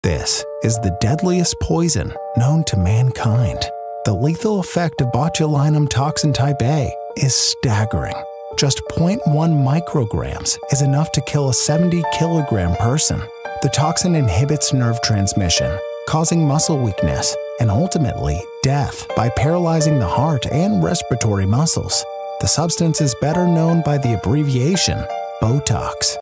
This is the deadliest poison known to mankind. The lethal effect of Botulinum Toxin Type A is staggering. Just 0.1 micrograms is enough to kill a 70-kilogram person. The toxin inhibits nerve transmission, causing muscle weakness and ultimately death by paralyzing the heart and respiratory muscles. The substance is better known by the abbreviation Botox.